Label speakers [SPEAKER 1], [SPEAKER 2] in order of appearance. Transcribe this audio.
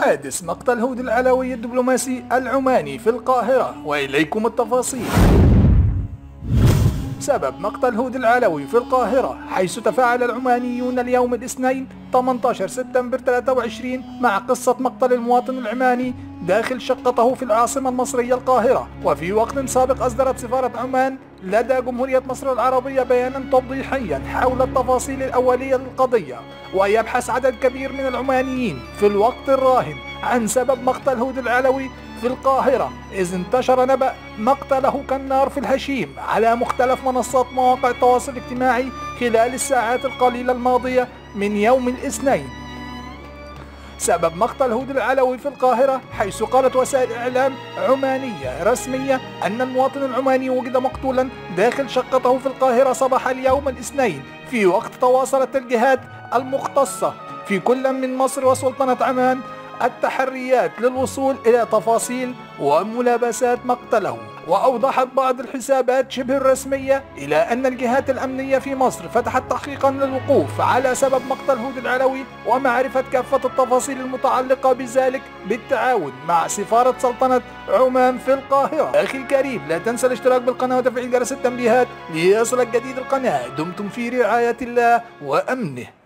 [SPEAKER 1] حادث مقتل هود العلوي الدبلوماسي العماني في القاهرة، وإليكم التفاصيل. سبب مقتل هود العلوي في القاهرة، حيث تفاعل العمانيون اليوم الاثنين 18 سبتمبر 23 مع قصة مقتل المواطن العماني داخل شقته في العاصمة المصرية القاهرة. وفي وقت سابق أصدرت سفارة عمان لدى جمهورية مصر العربية بيانا توضيحيا حول التفاصيل الأولية للقضية. ويبحث عدد كبير من العمانيين في الوقت الراهن عن سبب مقتل هود العلوي في القاهرة، إذ انتشر نبأ مقتله كالنار في الهشيم على مختلف منصات مواقع التواصل الاجتماعي خلال الساعات القليلة الماضية من يوم الاثنين. سبب مقتل هود العلوي في القاهرة، حيث قالت وسائل إعلام عمانية رسمية أن المواطن العماني وجد مقتولا داخل شقته في القاهرة صباح اليوم الاثنين، في وقت تواصلت الجهات المختصة في كل من مصر وسلطنة عمان التحريات للوصول إلى تفاصيل وملابسات مقتله. وأوضحت بعض الحسابات شبه الرسمية إلى أن الجهات الأمنية في مصر فتحت تحقيقا للوقوف على سبب مقتل هود العلوي ومعرفة كافة التفاصيل المتعلقة بذلك بالتعاون مع سفارة سلطنة عمان في القاهرة. أخي الكريم، لا تنسى الاشتراك بالقناة وتفعيل جرس التنبيهات ليصلك جديد القناة. دمتم في رعاية الله وأمنه.